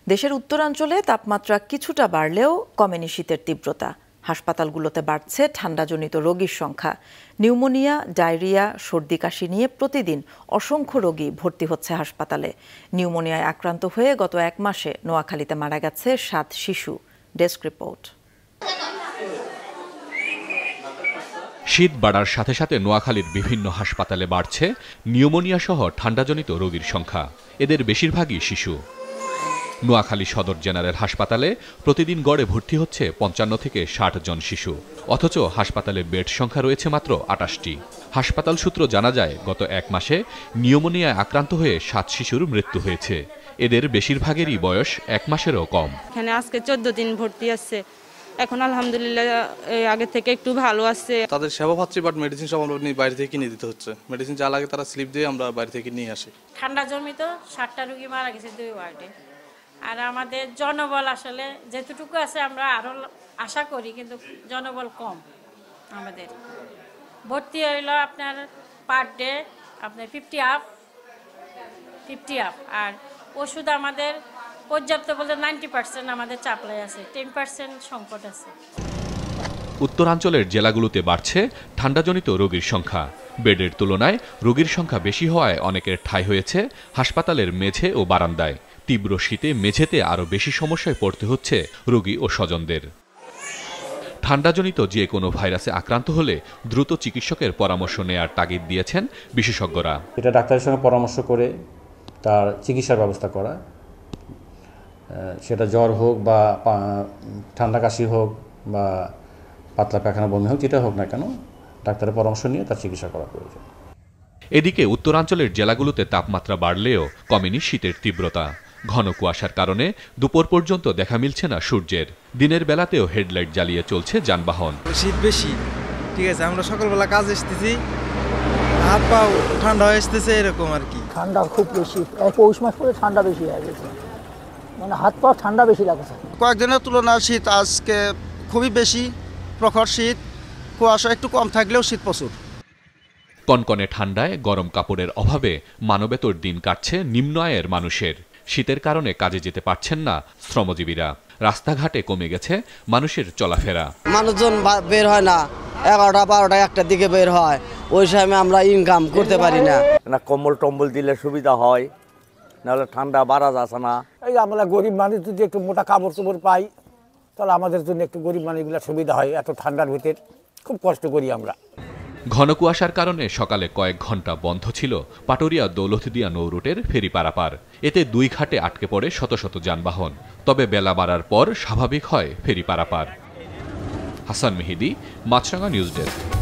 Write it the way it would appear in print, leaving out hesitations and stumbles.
দেশের উত্তরাঞ্চলে তাপমাত্রা কিছুটা বাড়লেও কমেনি শীতের তীব্রতা। হাসপাতালগুলোতে বাড়ছে ঠান্ডাজনিত রোগীর সংখ্যা। নিউমোনিয়া, ডায়রিয়া, সর্দি কাশি নিয়ে প্রতিদিন অসংখ্য রোগী ভর্তি হচ্ছে হাসপাতালে। নিউমোনিয়ায় আক্রান্ত হয়ে গত 1 মাসে নোয়াখালীতে মারা গেছে 7 শিশু। Desk report. শীত বাড়ার সাথে সাথে নোয়াখালীর বিভিন্ন হাসপাতালে বাড়ছে নিউমোনিয়া সহ ঠান্ডাজনিত রোগীর সংখ্যা। এদের বেশিরভাগই শিশু। নোয়াখালী সদর জেনারেল হাসপাতালে প্রতিদিন গড়ে ভর্তি হচ্ছে 55 থেকে 60 জন শিশু, অথচ হাসপাতালে বেড সংখ্যা রয়েছে মাত্র 28টি। হাসপাতাল সূত্র জানা যায়, গত 1 মাসে নিউমোনিয়ায় আক্রান্ত হয়ে 7 শিশুর মৃত্যু হয়েছে। এদের বেশিরভাগেরই বয়স 1 মাসেরও কম। এখানে আজকে 14 দিন ভর্তি আছে। এখন আলহামদুলিল্লাহ আগে থেকে একটু ভালো আছে। তাদের সেবা পাচ্ছি, বাট মেডিসিন সব আমরা বাইরে থেকে কিনে দিতে হচ্ছে। মেডিসিন যা লাগে তারা স্লিপ দিয়ে আমরা বাইরে থেকে নিয়ে আসি। ঠান্ডা জমিত 60টা রোগী মারা গেছে 2 ওয়ার্ডে। আর আমাদের জনবল আসলে যেটুকু আছে আমরা আরো আশা করি, কিন্তু জনবল কম। আমাদের ভর্তি হইল আপনার পার ডে আপনার 50 আপ, আর ওষুধ আমাদের পর্যাপ্ত বলতে 90% আমাদের চাপলাই আছে, 10% সংকট আছে। উত্তরাঞ্চলের জেলাগুলোতে বাড়ছে ঠান্ডাজনিত রোগীর সংখ্যা। বেডের তুলনায় রোগীর সংখ্যা বেশি হওয়ায় অনেকের ঠাঁই হয়েছে হাসপাতালের মেঝে ও বারান্দায়। তীব্র শীতে মেঝেতে আরও বেশি সমস্যায় পড়তে হচ্ছে রোগী ও স্বজনদের। ঠান্ডাজনিত যে কোনো ভাইরাসে আক্রান্ত হলে দ্রুত চিকিৎসকের পরামর্শ নেয়ার তাগিদ দিয়েছেন বিশেষজ্ঞরা। এটা ডাক্তারের সঙ্গে পরামর্শ করে তার চিকিৎসার ব্যবস্থা করা, সেটা জ্বর হোক বা ঠান্ডা কাশি হোক বা পাতলা পায়খানা বমি হোক, যেটা হোক না কেন, ডাক্তারের পরামর্শ নিয়ে তার চিকিৎসা করা প্রয়োজন। এদিকে উত্তরাঞ্চলের জেলাগুলোতে তাপমাত্রা বাড়লেও কমেনি শীতের তীব্রতা। ঘন কুয়াশার কারণে দুপুর পর্যন্ত দেখা মিলছে না সূর্যের। দিনের বেলাতেও হেডলাইট জ্বালিয়ে চলছে যানবাহন। শীত বেশি, ঠিক আছে, আমরা সকালবেলা কাজ এসতেছি, হাত পা ঠান্ডা হয়ে আসতেছে, এরকম আর কি। ঠান্ডা খুব বেশি, পৌষ মাস পরে ঠান্ডা বেশি হয়ে গেছে, মানে হাত পা ঠান্ডা বেশি লাগছে। কয়েকদিনের তুলনায় শীত আজকে খুবই বেশি, প্রখর শীত। কুয়াশা একটু কম থাকলেও শীত প্রচুর। কনকনে ঠান্ডায় গরম কাপড়ের অভাবে মানবেতর দিন কাটছে নিম্ন আয়ের মানুষের। শীতের কারণে কাজে যেতে পারছেন না শ্রমজীবীরা। রাস্তাঘাটে কমে গেছে মানুষের চলাফেরা। মানুষজন বের হয় না, 11টা 12টা 1টার দিকে বের হয়, ওই সময় আমরা ইনকাম করতে পারি না। কম্বল টম্বল দিলে সুবিধা হয়, নাহলে ঠান্ডা বাড়া যাচ্ছে না। এই আমরা গরিব মানুষ যদি একটু মোটা কাপড় চোপড় পাই, তাহলে আমাদের জন্য একটু গরিব মানুষগুলো সুবিধা হয়। এত ঠান্ডার ভিতর খুব কষ্ট করি আমরা। ঘন কুয়াশার কারণে সকালে কয়েক ঘন্টা বন্ধ ছিল পাটুরিয়া দৌলতদিয়া নৌ রুটের ফেরি পারাপার। এতে 2 ঘাটে আটকে পড়ে শত শত যানবাহন। তবে বেলা বাড়ার পর স্বাভাবিক হয় ফেরি পারাপার। Hasan Mehedi, Machranga news desk.